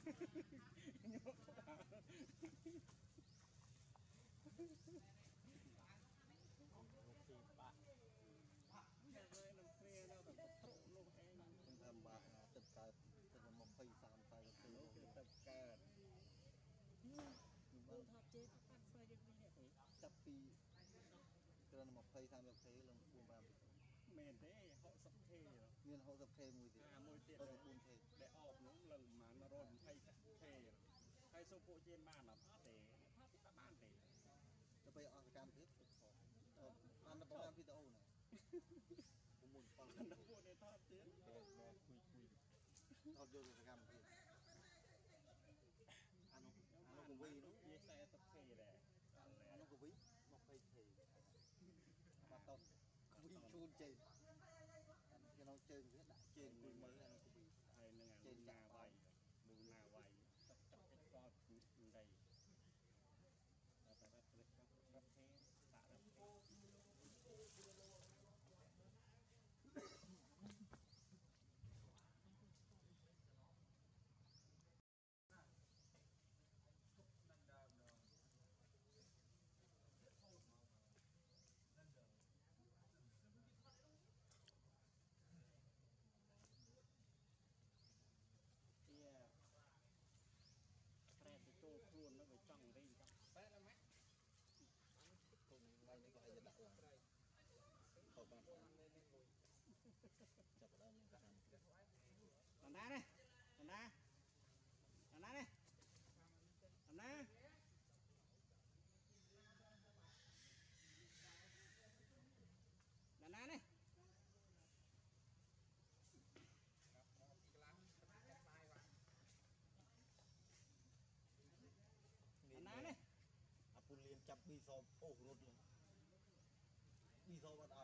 Thầm bạc tập cờ tập một phi sàn tay tập cờ cô thọ chế các bạn xoay được gì vậy tập pi cho nên một phi tham được thế là buồn bã mền thế họ sập thề rồi nên họ sập thề mùi thì mùi tiệt rồi buồn thề để ọp nó lần mà nó rồi thay thề thay số bộ trên bàn là để các bạn đểจะไปออกการพิษอันนั้นประมาณพิษเอาเนี่ยผมมุ่งฟังกันนะพูดในทอดเตี้ยบอกคุยทอดโยนกิจกรรมพิษอันนั้นกูวิ่งนู้นยี่ใส่ตะเคียนเลยอันนั้นกูวิ่งมาไปเที่ยวมาต้นกูวิ่งชูนเจนอันที่เราเจนก็ได้เจนกูมืออันนั้นกูวิ่งไอ้เนี่ยเจนนาไวดูนาไวจับไอ้ฟอดในแต่รับเทตารับเทแปรติดตัวครูนแล้วไปจ้องรีจ้องแปะแล้วไหมคนไม่ได้ก็ให้จะดักหลังเขาบ้านจับได้เลยกันNanda này Nanda Nanda này Nanda Nanda này Nanda này អាពុលលៀនចាប់ពីសោអូរត់លងពីសោបាត់អ